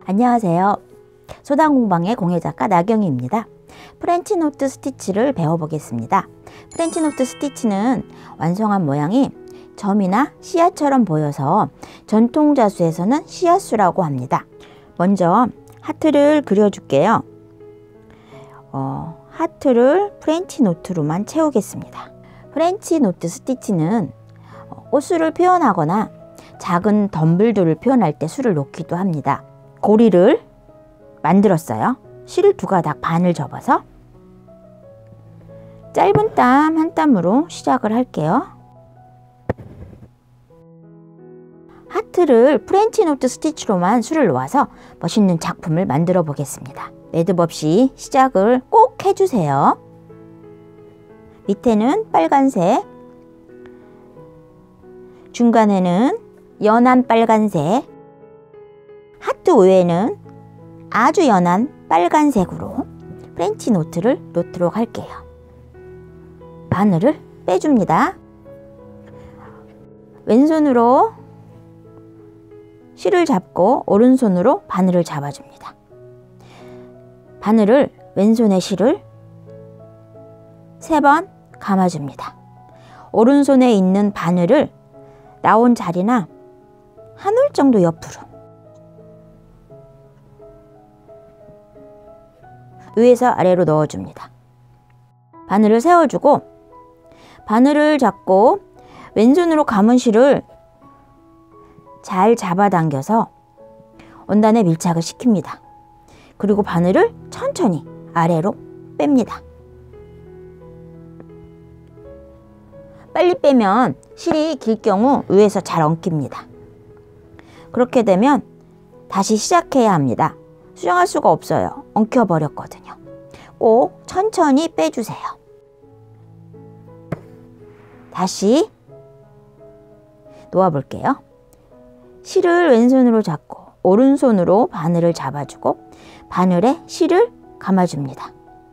안녕하세요. 소단공방의 공예작가 나경희입니다. 프렌치노트 스티치를 배워보겠습니다. 프렌치노트 스티치는 완성한 모양이 점이나 씨앗처럼 보여서 전통 자수에서는 씨앗수라고 합니다. 먼저 하트를 그려줄게요. 하트를 프렌치노트로만 채우겠습니다. 프렌치노트 스티치는 꽃술을 표현하거나 작은 덤블들을 표현할 때 술을 놓기도 합니다. 고리를 만들었어요. 실 2가닥 반을 접어서 짧은 땀 한 땀으로 시작을 할게요. 하트를 프렌치노트 스티치로만 술을 놓아서 멋있는 작품을 만들어 보겠습니다. 매듭 없이 시작을 꼭 해주세요. 밑에는 빨간색, 중간에는 연한 빨간색, 하트 위에는 아주 연한 빨간색으로 프렌치노트를 놓도록 할게요. 바늘을 빼줍니다. 왼손으로 실을 잡고 오른손으로 바늘을 잡아줍니다. 바늘을 왼손의 실을 3번 감아줍니다. 오른손에 있는 바늘을 나온 자리나 한 올 정도 옆으로 위에서 아래로 넣어줍니다. 바늘을 세워주고 바늘을 잡고 왼손으로 감은 실을 잘 잡아당겨서 원단에 밀착을 시킵니다. 그리고 바늘을 천천히 아래로 뺍니다. 빨리 빼면 실이 길 경우 위에서 잘 엉킵니다. 그렇게 되면 다시 시작해야 합니다. 수정할 수가 없어요. 엉켜버렸거든요. 꼭 천천히 빼주세요. 다시 놓아볼게요. 실을 왼손으로 잡고 오른손으로 바늘을 잡아주고 바늘에 실을 감아줍니다.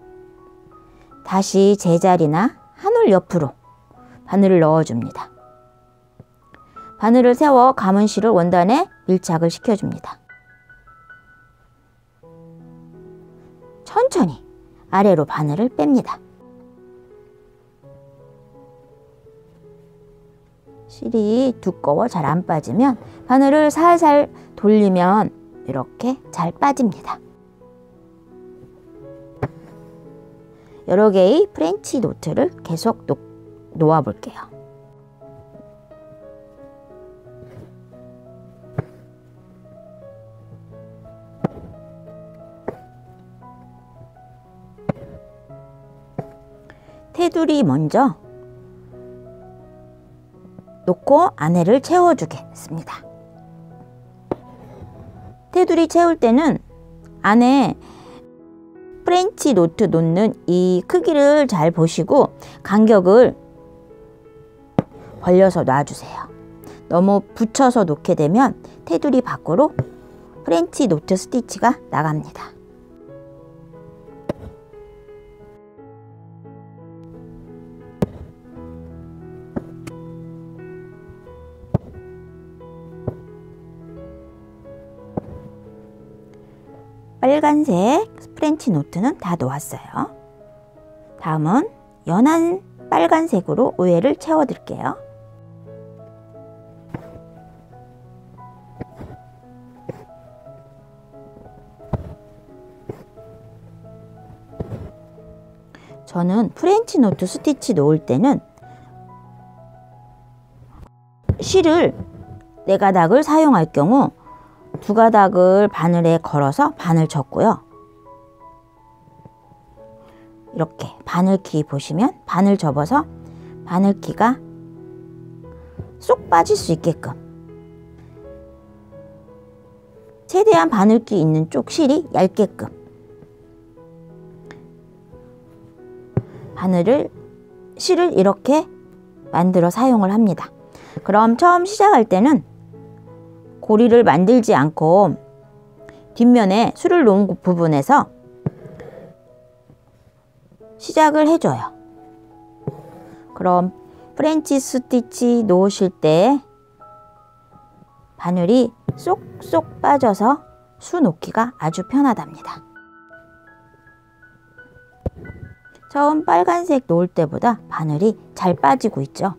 다시 제자리나 한 올 옆으로 바늘을 넣어줍니다. 바늘을 세워 감은 실을 원단에 밀착을 시켜줍니다. 천천히 아래로 바늘을 뺍니다. 실이 두꺼워 잘 안 빠지면 바늘을 살살 돌리면 이렇게 잘 빠집니다. 여러 개의 프렌치 노트를 계속 놓아 볼게요. 테두리 먼저 놓고 안에를 채워주겠습니다. 테두리 채울 때는 안에 프렌치 노트 놓는 이 크기를 잘 보시고 간격을 벌려서 놔주세요. 너무 붙여서 놓게 되면 테두리 밖으로 프렌치 노트 스티치가 나갑니다. 빨간색 프렌치 노트는 다 놓았어요. 다음은 연한 빨간색으로 위에를 채워 드릴게요. 저는 프렌치 노트 스티치 놓을 때는 실을 4가닥을 사용할 경우 2가닥을 바늘에 걸어서 바늘 접고요. 이렇게 바늘키 보시면 바늘 접어서 바늘키가 쏙 빠질 수 있게끔 최대한 바늘키 있는 쪽 실이 얇게끔 실을 이렇게 만들어 사용을 합니다. 그럼 처음 시작할 때는 고리를 만들지 않고 뒷면에 술을 놓은 부분에서 시작을 해줘요. 그럼 프렌치 스티치 놓으실 때 바늘이 쏙쏙 빠져서 수 놓기가 아주 편하답니다. 처음 빨간색 놓을 때보다 바늘이 잘 빠지고 있죠.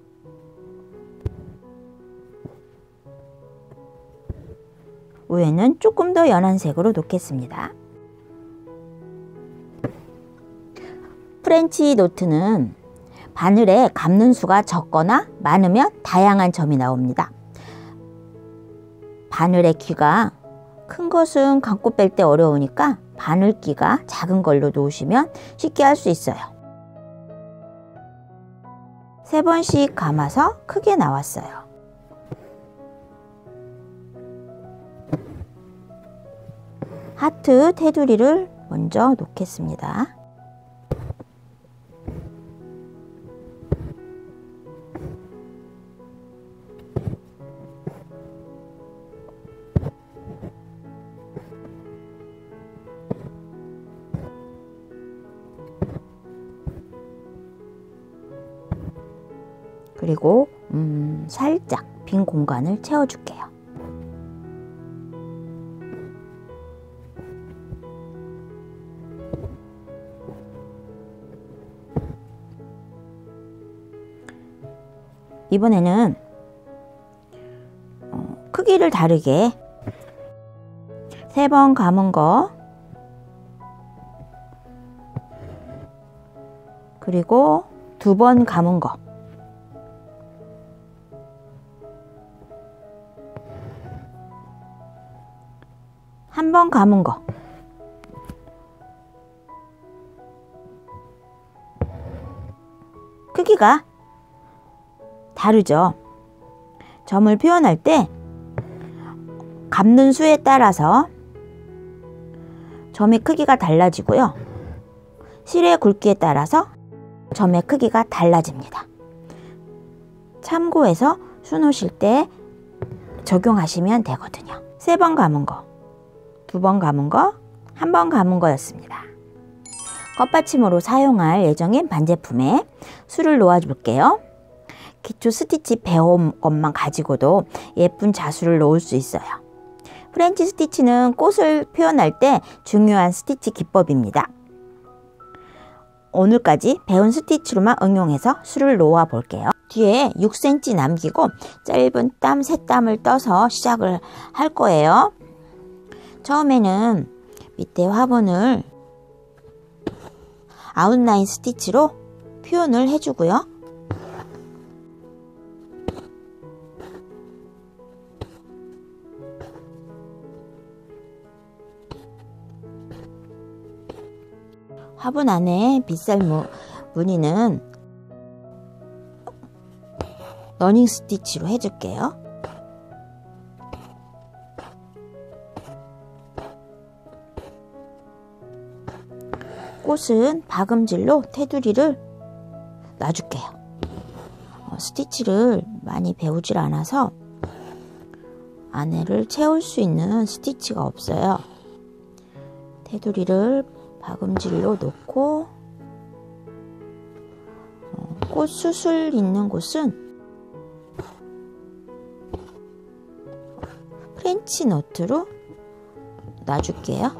위에는 조금 더 연한 색으로 놓겠습니다. 프렌치 노트는 바늘에 감는 수가 적거나 많으면 다양한 점이 나옵니다. 바늘의 귀가 큰 것은 감고 뺄 때 어려우니까 바늘끼가 작은 걸로 놓으시면 쉽게 할 수 있어요. 3번씩 감아서 크게 나왔어요. 하트 테두리를 먼저 놓겠습니다. 그리고 살짝 빈 공간을 채워줄게요. 이번에는 크기를 다르게 3번 감은 거 그리고 2번 감은 거 한 번 감은 거 크기가 다르죠. 점을 표현할 때 감는 수에 따라서 점의 크기가 달라지고요. 실의 굵기에 따라서 점의 크기가 달라집니다. 참고해서 수 놓으실 때 적용하시면 되거든요. 3번 감은 거, 2번 감은 거, 1번 감은 거였습니다. 겉받침으로 사용할 예정인 반제품에 수를 놓아 줄게요. 기초 스티치 배운 것만 가지고도 예쁜 자수를 놓을 수 있어요. 프렌치 스티치는 꽃을 표현할 때 중요한 스티치 기법입니다. 오늘까지 배운 스티치로만 응용해서 수를 놓아 볼게요. 뒤에 6cm 남기고 짧은 땀 3땀을 떠서 시작을 할 거예요. 처음에는 밑에 화분을 아웃라인 스티치로 표현을 해주고요. 화분 안에 빗살 무늬는 러닝 스티치로 해줄게요. 꽃은 박음질로 테두리를 놔줄게요. 스티치를 많이 배우질 않아서 안에를 채울 수 있는 스티치가 없어요. 테두리를 박음질로 놓고 꽃 수술 있는 곳은 프렌치 너트로 놔줄게요.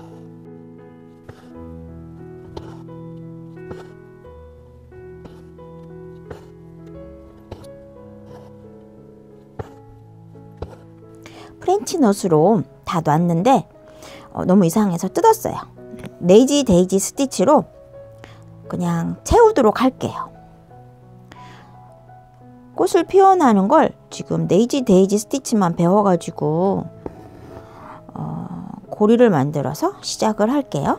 프렌치 넛으로 다 놨는데 너무 이상해서 뜯었어요. 네이지 데이지 스티치로 그냥 채우도록 할게요. 꽃을 표현하는 걸 지금 네이지 데이지 스티치만 배워가지고 고리를 만들어서 시작을 할게요.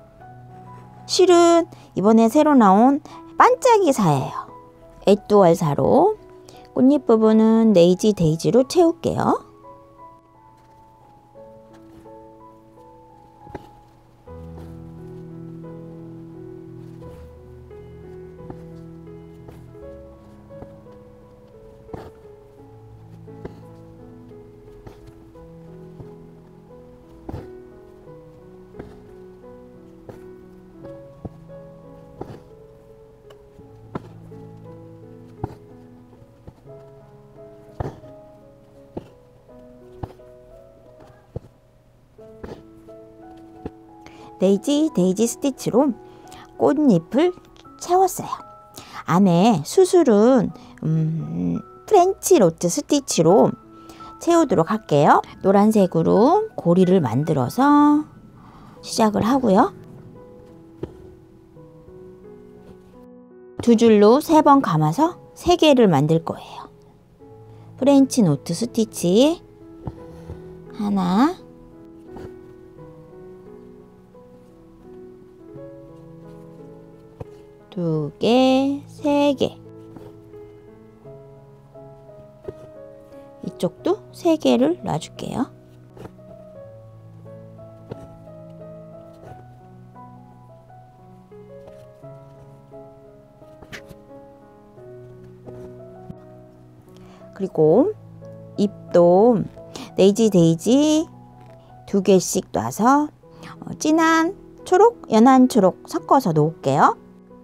실은 이번에 새로 나온 반짝이사예요. 에뚜알사로 꽃잎 부분은 네이지 데이지로 채울게요. 데이지 스티치로 꽃잎을 채웠어요. 안에 수술은 프렌치 노트 스티치로 채우도록 할게요. 노란색으로 고리를 만들어서 시작을 하고요. 두 줄로 3번 감아서 3개를 만들 거예요. 프렌치 노트 스티치 하나, 두 개, 3개. 이쪽도 3개를 놔줄게요. 그리고 잎도 데이지 2개씩 놔서 진한 초록, 연한 초록 섞어서 놓을게요.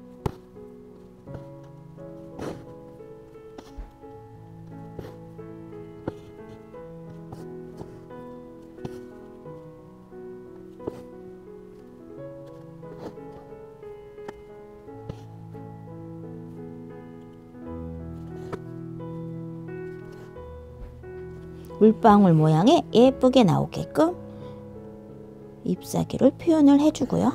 물방울 모양의 예쁘게 나오게끔 잎사귀를 표현을 해주고요.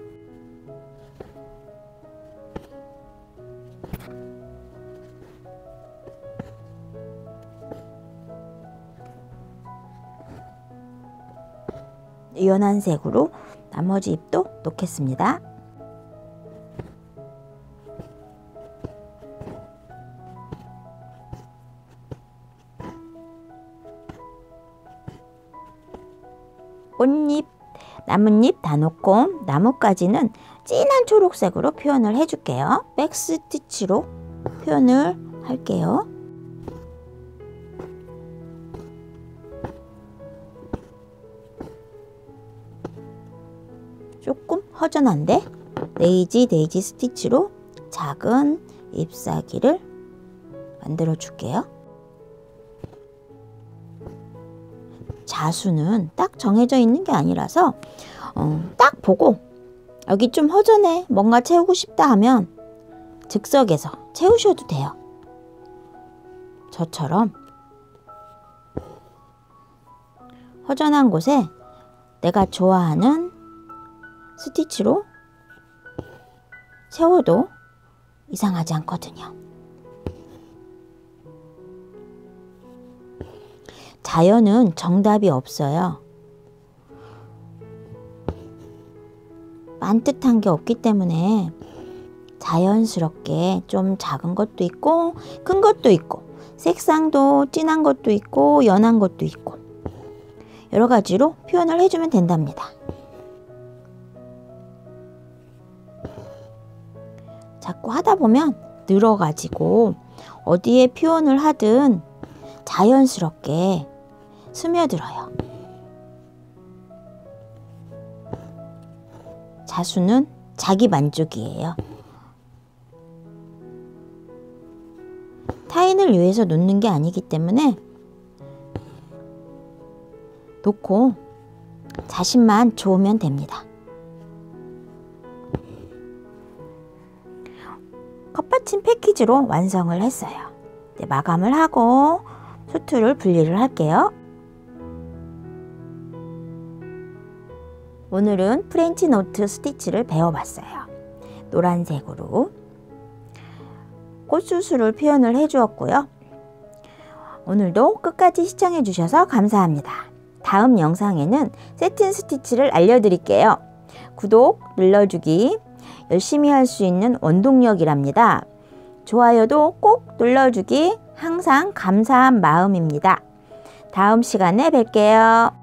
연한 색으로 나머지 잎도 놓겠습니다. 꽃잎, 나뭇잎 다 놓고 나뭇가지는 진한 초록색으로 표현을 해줄게요. 백스티치로 표현을 할게요. 조금 허전한데 데이지 스티치로 작은 잎사귀를 만들어 줄게요. 자수는 딱 정해져 있는 게 아니라서 딱 보고 여기 좀 허전해, 뭔가 채우고 싶다 하면 즉석에서 채우셔도 돼요. 저처럼 허전한 곳에 내가 좋아하는 스티치로 채워도 이상하지 않거든요. 자연은 정답이 없어요. 반듯한 게 없기 때문에 자연스럽게 좀 작은 것도 있고 큰 것도 있고 색상도 진한 것도 있고 연한 것도 있고 여러 가지로 표현을 해주면 된답니다. 자꾸 하다 보면 늘어가지고 어디에 표현을 하든 자연스럽게 스며들어요. 자수는 자기 만족이에요. 타인을 위해서 놓는 게 아니기 때문에 놓고 자신만 좋으면 됩니다. 컵받침 패키지로 완성을 했어요. 이제 마감을 하고 수트를 분리를 할게요. 오늘은 프렌치 노트 스티치를 배워봤어요. 노란색으로 꽃수술을 표현을 해주었고요. 오늘도 끝까지 시청해 주셔서 감사합니다. 다음 영상에는 세틴 스티치를 알려드릴게요. 구독 눌러주기 열심히 할 수 있는 원동력이랍니다. 좋아요도 꼭 눌러주기 항상 감사한 마음입니다. 다음 시간에 뵐게요.